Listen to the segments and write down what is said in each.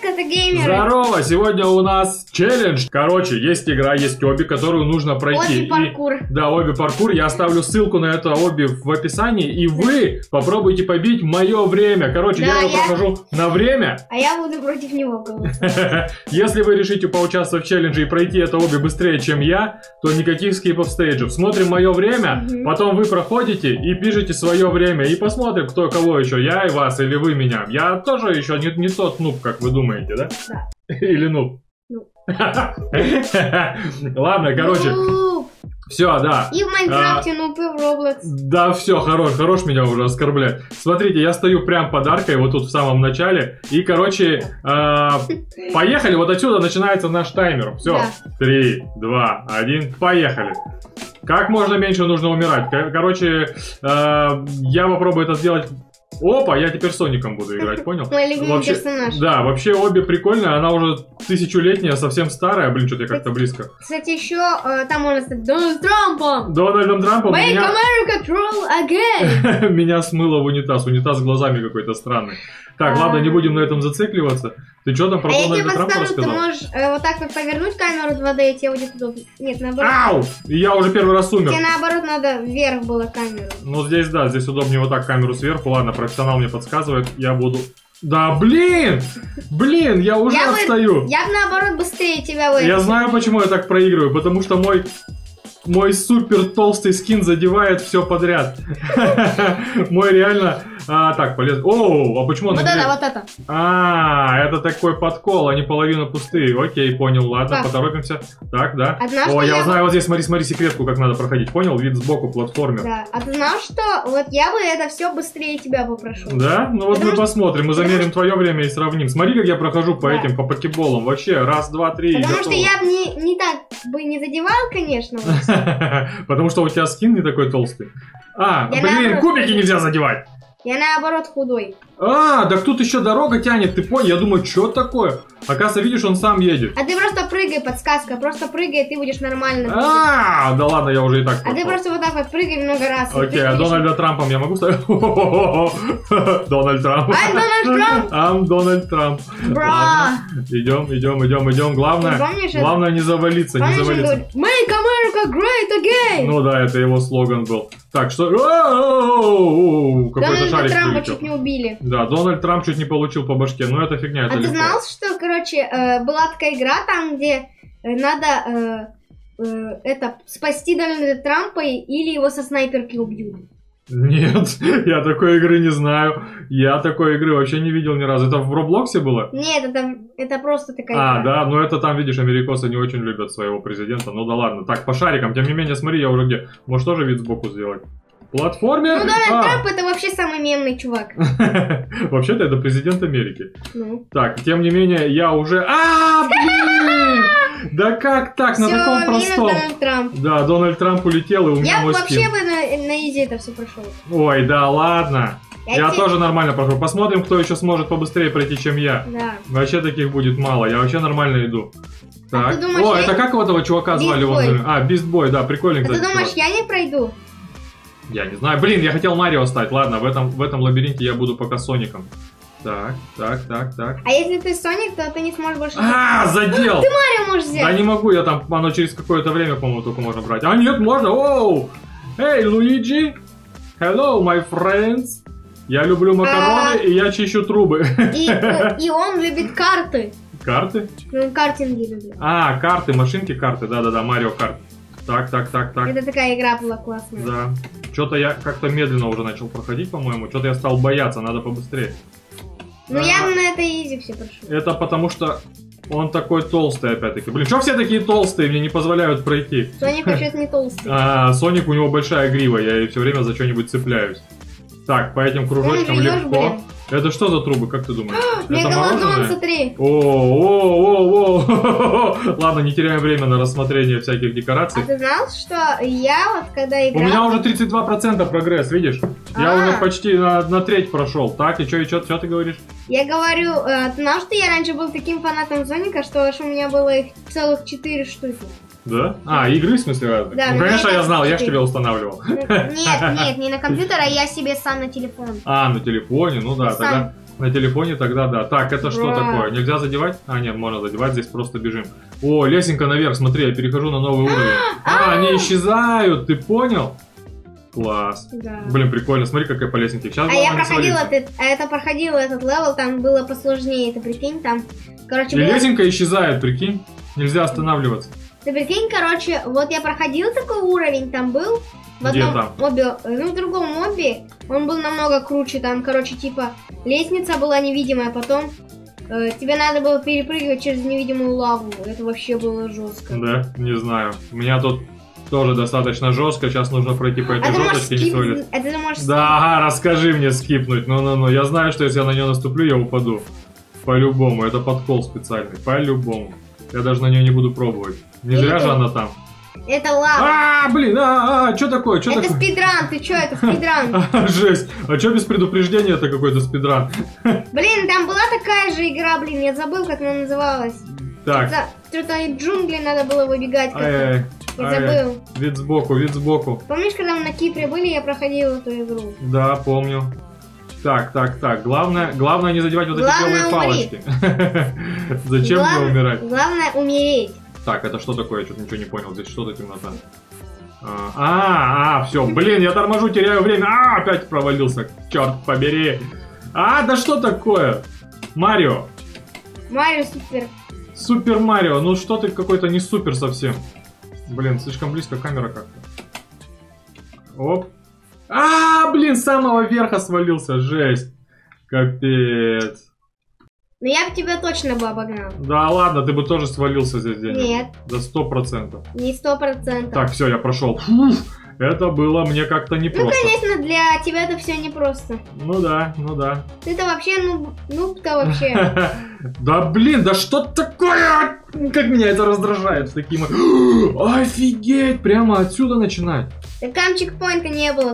это геймеры. Здорово! Сегодня у нас челлендж. Короче, есть игра, есть обби, которую нужно пройти. Обби паркур. Да, обби паркур. Я оставлю ссылку на это обби в описании. И вы попробуйте побить мое время. Короче, Да, я ее прохожу на время. А я буду против него голосовать. Если вы решите поучаствовать в челлендже и пройти это обби быстрее, чем я, то никаких скипов стейджев. Смотрим мое время, потом вы проходите и пишите свое время. И посмотрим, кто кого еще. Я и вас, или вы меня. Я тоже еще не тот нуб, как вы думаете, да? Да. Или нуб? Нуб. Ладно, короче. Все, да. И в Майнкрафте, ну и в Roblox. Да, все, хорош меня уже оскорблять. Смотрите, я стою прям под аркой, вот тут в самом начале. И, короче, поехали. Вот отсюда начинается наш таймер. Все, Да. 3, 2, 1, поехали. Как можно меньше нужно умирать. Короче, я попробую это сделать. Опа, я теперь Соником буду играть, понял? Мой любимый персонаж. Да, вообще обби прикольная, она уже тысячелетняя, совсем старая. Блин, что-то я как-то близко. Кстати, еще там можно стать Дональдом Трампом. Дональдом Трампом Make America troll again. меня смыло в унитаз. Унитаз с глазами какой-то странный. Так, ладно, не будем на этом зацикливаться. Ты что там про я тебе Дональда Трампа подскажу, ты рассказал? можешь вот так вот повернуть камеру 2D, и тебе будет удобно. Нет, наоборот. Ау! Я уже первый раз умер. Тебе наоборот надо вверх было камеру. Ну, здесь, да, здесь удобнее вот так камеру сверху. Ладно, профессионал мне подсказывает. Я буду... Да, блин! Блин, я уже отстаю. Я бы наоборот быстрее тебя выиграл. Я знаю, почему я так проигрываю. Потому что мой супер толстый скин задевает все подряд. Мой реально... так, полез. Оу, а почему он... Вот это, вот это. Это такой подкол, они половина пустые. Окей, понял, ладно, Так. поторопимся. Так, да. Однажды О, я я знаю, вот здесь, смотри, секретку, как надо проходить. Понял? Вид сбоку, платформер. Да. А ты знал, что вот я бы это все быстрее тебя попрошу? Да? Ну вот Потому мы посмотрим, мы замерим твое время и сравним. Смотри, как я прохожу по Да. этим, по покеболам. Вообще, раз, два, три. и Потому что готово. я бы не так бы не задевал, конечно. вот. Потому что у тебя скин не такой толстый. Я Блин, наоборот кубики худой. нельзя задевать. Я наоборот худой. Так тут еще дорога тянет, ты понял? Я думаю, что такое? Оказывается, видишь, он сам едет. А ты просто прыгай, подсказка. Просто прыгай, и ты будешь нормально. Да ладно, я уже и так А ты прошел. просто вот так вот прыгай много раз. и Окей, ты а будешь- Дональда Трампом я могу ставить? Дональд Трамп. I'm Donald Trump. I'm Дональд Трамп. Бра. Идем. Главное, Ты помнишь это? главное не завалиться, не Помнишь, он завалиться. говорит, Make America great again. Ну да, это его слоган был. Так, что... Какой-то Дональда шарик Трампа прилетел. чуть не убили. Да, Дональд Трамп чуть не получил по башке, но это фигня, это А ты легко. знал, что, короче, была такая игра, там, где надо спасти Дональда Трампа или его со снайперки убьют? Нет, я такой игры не знаю. Я такой игры вообще не видел ни разу. Это в Роблоксе было? Нет, это просто такая игра. Да, но это там, видишь, америкосы не очень любят своего президента. Ну да ладно. Так, по шарикам, тем не менее, смотри, я уже где. Может тоже вид сбоку сделать? Платформер? Ну, Дональд Трамп это вообще самый мемный чувак. Вообще-то это президент Америки. Ну. Так, тем не менее, я уже... Блин! Да как так? На Всё, таком минус простом. Дональд Трамп. Да, Дональд Трамп улетел, и у меня Я мой вообще скин. бы на изи это все прошел. Ой, да ладно. Я тебе- тоже нормально прохожу. Посмотрим, кто еще сможет побыстрее пройти, чем я. Да. Вообще таких будет мало. Я вообще нормально иду. Так. ты думаешь, О, я- это как вот этого чувака звали? Beast Boy. Beast Boy, да, прикольный, А ты кстати, думаешь, чувак. я не пройду? Я не знаю. Блин, я хотел Марио стать. Ладно, в этом лабиринте я буду пока Соником. Так. А если ты Соник, то ты не сможешь больше... Задел! Ты Марио можешь Да взять. не могу, я там, оно через какое-то время, по-моему, только можно брать. А нет, можно, оу! Эй, Луиджи! Hello, my friends! Я люблю макароны, и я чищу трубы. И он любит карты. Карты? Ну, картинги любит. Карты, машинки, карты, да-да-да, Марио карт. Так. Это такая игра была классная. Да. Что-то я как-то медленно уже начал проходить, по-моему. Что-то я стал бояться, надо побыстрее. Ну, я на это изи все прошел. Это потому что он такой толстый, опять-таки. Блин, что все такие толстые, мне не позволяют пройти? Соник вообще-то не толстый. Соник, у него большая грива, я все время за что-нибудь цепляюсь. Так, по этим кружочкам Вон, живёшь, легко. блин. Это что за трубы, как ты думаешь? Это Мегалодон, мороженое? смотри. О. Ладно, не теряем время на рассмотрение всяких А декораций. ты знал, что я вот когда У играл... меня уже 32% прогресс, видишь? Я уже почти на треть прошел. Так, и что ты говоришь? Я говорю, ты знал, что я раньше был таким фанатом Соника, что аж у меня было их целых 4 штуки. Да? Игры в смысле разные? Да, Ну, ну, конечно, я я знал, я ж 4. тебе устанавливал. Нет, не на компьютер, а я себе сам на телефон. На телефоне, ну да, Сам. тогда На телефоне тогда да. Так, это что такое? Нельзя задевать? А, нет, можно задевать, здесь просто бежим. О, лесенка наверх, смотри, я перехожу на новый уровень. Они исчезают, ты понял? Класс. Да. Блин, прикольно, смотри, какая по лесенке. Сейчас я проходила этот левел, там было посложнее, ты прикинь, там, короче... И лесенка исчезает, прикинь, нельзя останавливаться. Ты прикинь, короче, вот я проходил такой уровень, там был... В одном мобе, в другом мобе он был намного круче, там, короче, типа, лестница была невидимая, потом тебе надо было перепрыгивать через невидимую лаву, это вообще было жестко. Да, не знаю, у меня тут тоже достаточно жестко, сейчас нужно пройти по этой жесточке, не свалить. Это ты можешь да, ага, расскажи мне скипнуть, ну-ну-ну, я знаю, что если я на нее наступлю, я упаду. По-любому, это подкол специальный, по-любому. Я даже на нее не буду пробовать, не зря же она там. Это лава. Блин, что такое? Это спидран, ты чё, это спидран. Жесть, а чё без предупреждения это какой-то спидран? Блин, там была такая же игра, блин, я забыл, как она называлась. Так. Что-то из джунглей надо было выбегать. Я забыл. Вид сбоку. Помнишь, когда мы на Кипре были, я проходил эту игру? Да, помню. Так. Главное не задевать вот эти белые палочки. Зачем мне умирать? Главное умереть. Так, это что такое? Я что-то ничего не понял. Здесь что-то темнота. Все. Блин, я торможу, теряю время. Опять провалился. Черт побери. Да что такое? Марио. Марио супер. Супер Марио. Ну что ты какой-то не супер совсем. Блин, слишком близко камера как-то. Оп. Блин, с самого верха свалился. Жесть. Капец. Но я бы тебя точно бы обогнал. Да ладно, ты бы тоже свалился здесь где-нибудь. Нет. Да 100%. Не 100%. Так, все, я прошел. Это было мне как-то непросто. Ну, конечно, для тебя это все непросто. Ну да. Ты-то вообще, нуб-то вообще. Да блин, да что такое? Как меня это раздражает. Такие офигеть, прямо отсюда начинать. Там чекпоинта не было.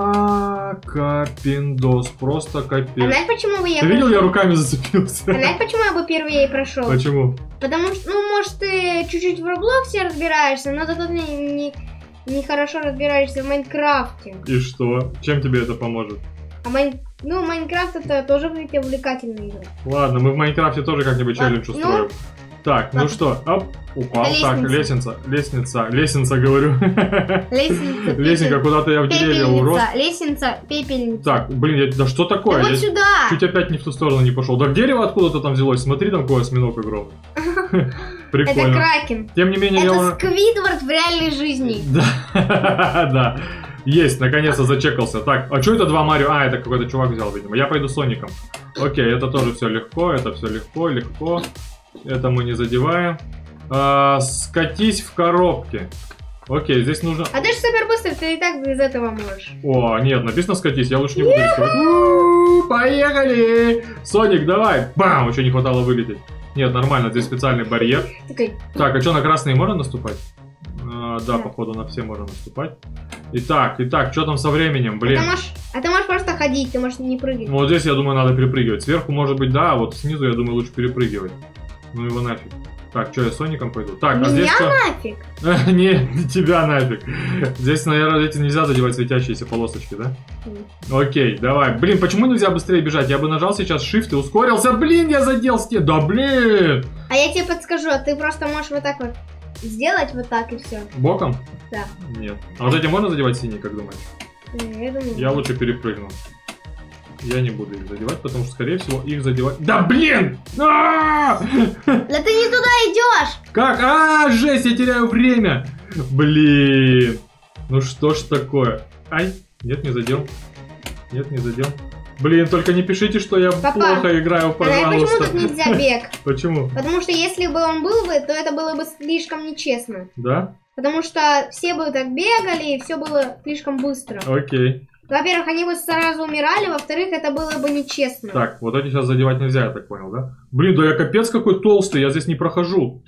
Капиндос, просто капец. А знаешь, почему я Ты видел, я руками зацепился. А знаешь, почему я бы первее прошел? Почему? Потому что, может, ты чуть-чуть в Роблоксе разбираешься, но зато ты не хорошо разбираешься в Майнкрафте. И что? Чем тебе это поможет? Майнкрафт это тоже увлекательная игра. Ладно, мы в Майнкрафте тоже как-нибудь челлендж устроим. Так, ну что, упал. Так, лестница, говорю. Лестница, куда-то я в деревья урос. Лестница, пепельница. Так, блин, да что такое? Вот сюда. Чуть опять не в ту сторону не пошел. Да дерево откуда-то там взялось, смотри, там какой осьминог огромный. Прикольно. Это кракен. Тем не менее, это Сквидвард в реальной жизни. Да. Есть, наконец-то зачекался. Так, а что это два Марио? Это какой-то чувак взял, видимо. Я пойду Соником. Окей, это тоже все легко, легко. Это мы не задеваем. Скатись в коробке. Окей, здесь нужно... А ты же супер быстрый, ты и так без этого можешь. Нет, написано скатись, я лучше не буду рисковать. Поехали! Соник, давай! Бам! Еще не хватало вылететь. Нет, нормально, здесь специальный барьер. Так, а что, на красные можно наступать? Да, походу на все можно наступать. Итак, что там со временем, блин? А ты можешь просто ходить, ты можешь не прыгать. Вот здесь, я думаю, надо перепрыгивать. Сверху, может быть, да, а вот снизу, я думаю, лучше перепрыгивать. Ну его нафиг. Так, что, я Соником пойду? Так, меня здесь что? нафиг? Не тебя нафиг. Здесь, наверное, эти нельзя задевать светящиеся полосочки, да? Окей, давай. Блин, почему нельзя быстрее бежать? Я бы нажал сейчас Shift и ускорился. Блин, я задел стену. Да блин! А я тебе подскажу, ты просто можешь вот так вот сделать, вот так и все. Боком? Да. Нет. А вот эти можно задевать синие, как думаешь? Я думаю. Я лучше перепрыгну. Я не буду их задевать, потому что, скорее всего, их задевать... Да блин! Да ты не туда идешь! Как? Жесть, я теряю время! Блин! Ну что ж такое? Нет, не задел. Блин, только не пишите, что я плохо играю, пожалуйста. Почему тут нельзя бег? Почему? Потому что если бы он был бы, то это было бы слишком нечестно. Да? Потому что все бы так бегали, и все было слишком быстро. Окей. Во-первых, они бы сразу умирали, во-вторых, это было бы нечестно. Так, вот эти сейчас задевать нельзя, я так понял, да? Блин, да я капец какой толстый, я здесь не прохожу.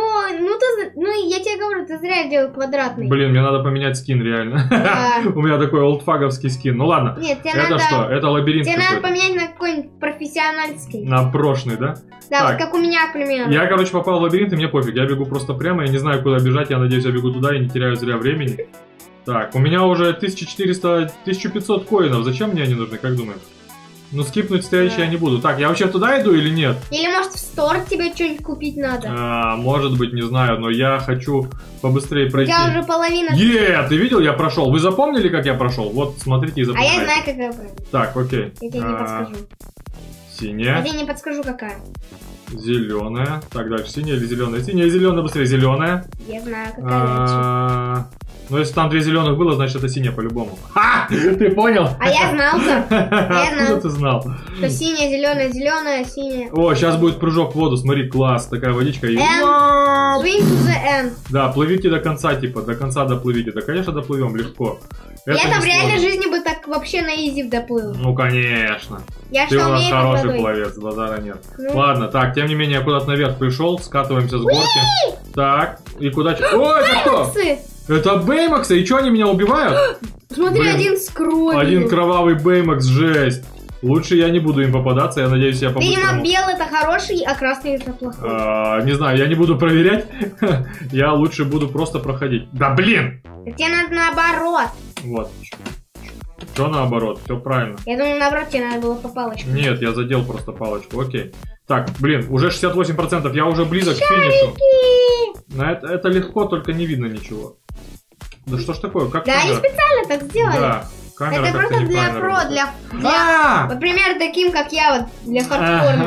Ну, я тебе говорю, ты зря делал квадратный. Блин, мне надо поменять скин, реально. Да. У меня такой олдфаговский скин. Ну ладно. Нет, тебе это надо... что? Это лабиринт тебе какой-то. надо поменять на какой-нибудь профессиональский. На прошлый, да? Да, так. вот как у меня, к примеру. Я, короче, попал в лабиринт, и мне пофиг. Я бегу просто прямо, я не знаю, куда бежать. Я надеюсь, я бегу туда и не теряю зря времени. Так, у меня уже 1400, 1500 коинов. Зачем мне они нужны, как думаешь? Ну, скипнуть стоящий я не буду. Так, я вообще туда иду или нет? Или, может, в стор тебе что-нибудь купить надо? Может быть, не знаю, но я хочу побыстрее пройти. У тебя уже половина... Ты видел, я прошел. Вы запомнили, как я прошел? Вот, смотрите и запоминайте. А я знаю, как я пройду. Так, окей. Я тебе не подскажу. Синяя. Я тебе не подскажу, какая. Зеленая. Так, дальше синяя или зеленая? Синяя и зеленая, быстрее. Зеленая. Я знаю, какая. Ну, если там 2 зеленых было, значит это синяя по-любому. Ха! Ты понял? А я знал-то. Откуда ты знал? Что синяя, зеленая, синяя. О, сейчас будет прыжок в воду. Смотри, класс. Такая водичка. Swing to the end. Да, плывите до конца, типа. До конца доплывите. Да, конечно, доплывем легко. Я там в реальной жизни бы так вообще на изи доплыл. Ну, конечно. Ты у нас хороший пловец, базара нет. Ладно, так, тем не менее, я куда-то наверх пришел. Скатываемся с горки. Так, и куда... Ой, это кто? Это Бэймаксы, и что, они меня убивают? Смотри, блин, один с кровью. Один кровавый Бэймакс, жесть. Лучше я не буду им попадаться, я надеюсь, я по-быстрому... Видимо, белый это хороший, а красный это плохой. Не знаю, я не буду проверять. Я лучше буду просто проходить. Да блин! Тебе надо наоборот. Вот. Что наоборот? Все правильно. Я думаю, наоборот, тебе надо было по палочке. Нет, я задел просто палочку, окей. Так, блин, уже 68%, я уже близок к финишу. Это легко, только не видно ничего. Да что ж такое? Как да, они специально так сделали. Да, камера это просто для про, для например, таким, как я, вот, для хардкорных.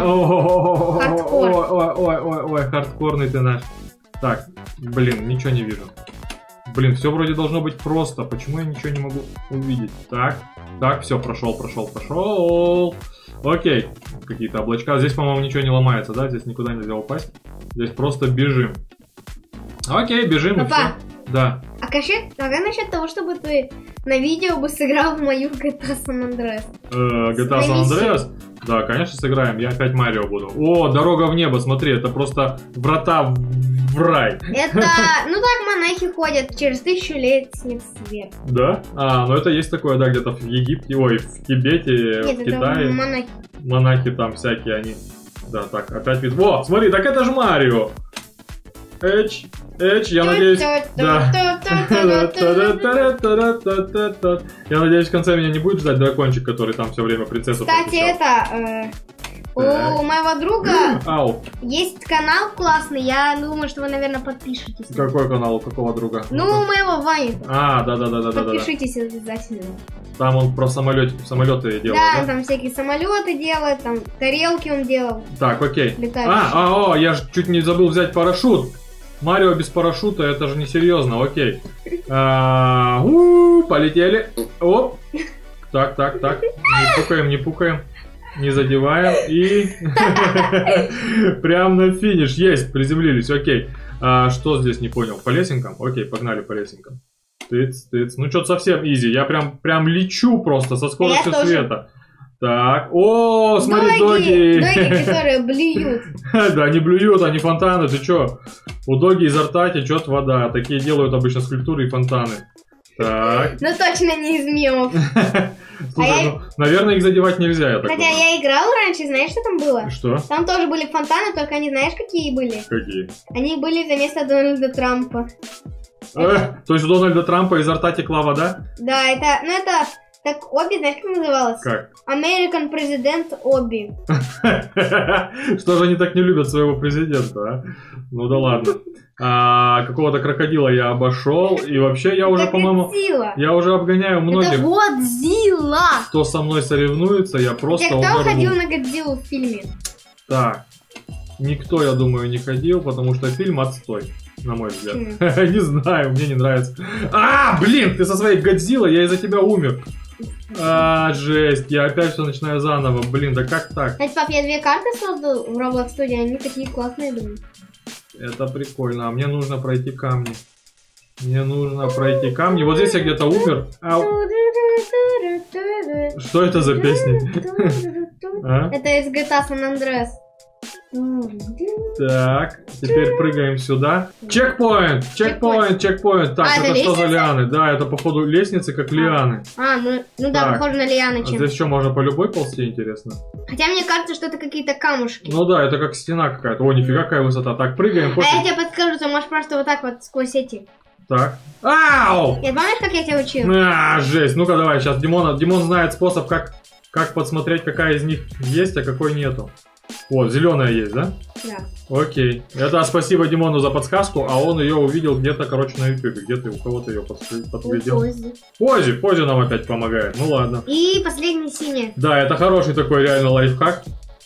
Ой, хардкорный ты наш. Так, блин, ничего не вижу. Блин, все вроде должно быть просто. Почему я ничего не могу увидеть? Так, все, прошел. Окей, какие-то облачка. Здесь, по-моему, ничего не ломается, да? Здесь никуда нельзя упасть. Здесь просто бежим. Окей, бежим. Папа, да. А как насчет того, чтобы ты на видео бы сыграл в мою GTA San Andreas? GTA San Andreas? Да, конечно, сыграем. Я опять Марио буду. О, дорога в небо, смотри, это просто врата в рай. Это, ну так монахи ходят, через 1000 лет снег свет. Да? Ну это есть такое, да, где-то в Египте, ой, в Тибете, нет, в Китае. Это монахи. Монахи там всякие, они... Да, так, опять вид. Во, смотри, так это же Марио. Я надеюсь... Да. Я надеюсь, в конце меня не будет ждать дракончик, который там все время принцессу Кстати, у моего друга есть канал классный, я думаю, что вы, наверное, подпишитесь. Какой канал? У какого друга? Ну, у моего Вани. Да. Подпишитесь обязательно. Там он про самолеты делает, да? Там всякие самолеты делает, там тарелки он делал. Так, окей. Я же чуть не забыл взять парашют. Марио без парашюта, это же несерьезно, окей. Полетели. Оп. Так. Не пукаем. Не задеваем. И... Прям на финиш. Есть, приземлились, окей. Что здесь, не понял? По лесенкам? Окей, погнали по лесенкам. Тыц. Ну, что-то совсем изи. Я прям лечу просто со скоростью света. Так, о, смотри, доги, которые блюют. Да, они блюют, они фонтаны, ты чё? У доги изо рта течет вода. Такие делают обычно скульптуры и фонтаны. Так. Ну точно не из мемов. Слушай, наверное, их задевать нельзя, я так думаю. Хотя я играл раньше, знаешь, что там было? Что? Там тоже были фонтаны, только они знаешь, какие были? Какие? Они были вместо Дональда Трампа. То есть у Дональда Трампа изо рта текла вода? Да, это... Так, Оби, знаешь, как называлось? Как? American President Оби. Что же они так не любят своего президента, а? Ну да ладно. Какого-то крокодила я обошел. И вообще я уже, по-моему... Я уже обгоняю многих. Это Годзилла! Кто со мной соревнуется, я просто кто ходил на Годзиллу в фильме? Так. Никто, я думаю, не ходил, потому что фильм отстой. На мой взгляд. Не знаю, мне не нравится. Блин, ты со своей Годзиллой, я из-за тебя умер. Жесть, я опять все начинаю заново. Блин, да как так? Кстати, пап, я 2 карты создал в Roblox Studio, они такие классные, думаю. Это прикольно, а мне нужно пройти камни. Вот здесь я где-то умер. Что это за песни? Это из GTA San Andreas. Так, теперь прыгаем сюда. Чекпоинт. Так, это что за лианы? Да, это походу лестницы, как лианы. Ну да, похоже на лианы. Здесь что, можно по любой ползти, интересно? Хотя мне кажется, что это какие-то камушки. Ну да, это как стена какая-то. О, нифига какая высота. Так, прыгаем. Я тебе подскажу, ты можешь просто вот так вот сквозь эти. Так. Ау! Помнишь, как я тебя учил? Жесть. Ну-ка давай, сейчас Димон знает способ, как Как подсмотреть, какая из них есть, а какой нету? Вот, зеленая есть, да? Да. Окей. Это спасибо Димону за подсказку, а он ее увидел где-то, короче, на YouTube. Где-то у кого-то ее подглядел. Пози нам опять помогает. Ну ладно. И последняя синяя. Да, это хороший такой реально лайфхак.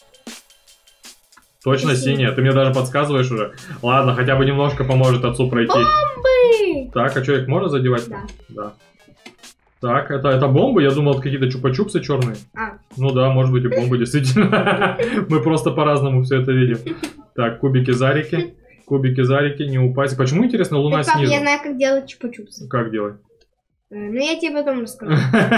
Точно синяя. Ты мне даже подсказываешь уже. Ладно, хотя бы немножко поможет отцу пройти. Бомбы! Так, а что, их можно задевать? Да. Да. Так, это бомбы? Я думал, это какие-то чупа-чупсы черные. Ну да, может быть и бомбы, действительно. Мы просто по-разному все это видим. Так, кубики-зарики. Кубики-зарики, не упасть. Почему, интересно, луна снизу? Я знаю, как делать чупа-чупсы. Как делать? Ну, я тебе потом расскажу.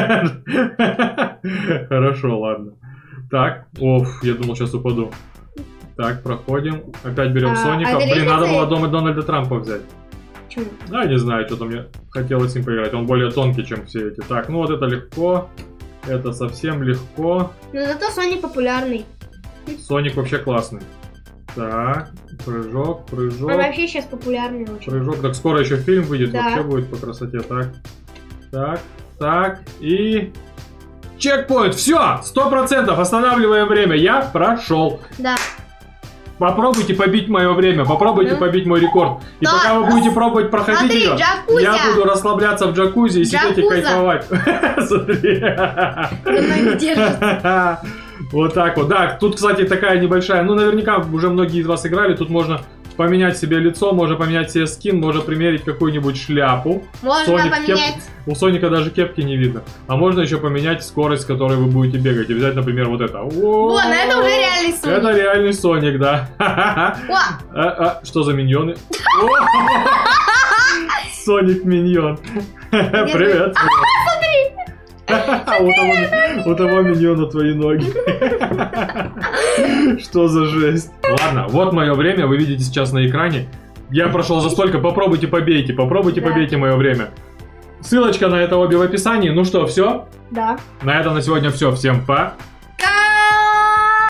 Хорошо, ладно. Так, я думал, сейчас упаду. Так, проходим. Опять берем Соника. Блин, надо было Дональда Трампа взять. Почему? Да, не знаю, что-то мне хотелось им поиграть. Он более тонкий, чем все эти. Так, ну вот это легко. Это совсем легко. Но зато Соник популярный. Соник вообще классный. Так, прыжок. Он вообще сейчас популярный очень. Прыжок, так скоро еще фильм выйдет, да. Вообще будет по красоте. Так, и... Чекпоинт, все, 100%, останавливаем время, я прошел. Да. Попробуйте побить мое время, попробуйте побить мой рекорд. И пока вы будете пробовать проходить ее, я буду расслабляться в джакузи и сидеть и кайфовать. Смотри. Вот так вот. Да, тут, кстати, такая небольшая, ну, наверняка уже многие из вас играли, тут можно поменять себе лицо, можно поменять себе скин, можно примерить какую-нибудь шляпу. Можно поменять. У Соника даже кепки не видно. А можно еще поменять скорость, с которой вы будете бегать. И взять, например, вот это. Вон, это уже реальный Соник. Это реальный Соник, да. Что за миньоны? Соник миньон. Привет. У того миньона твои ноги. Что за жесть? Ладно, вот мое время, вы видите сейчас на экране. Я прошел за столько, попробуйте побейте мое время. Ссылочка на это обе в описании. Ну что, все? Да. На этом на сегодня все. Всем пока.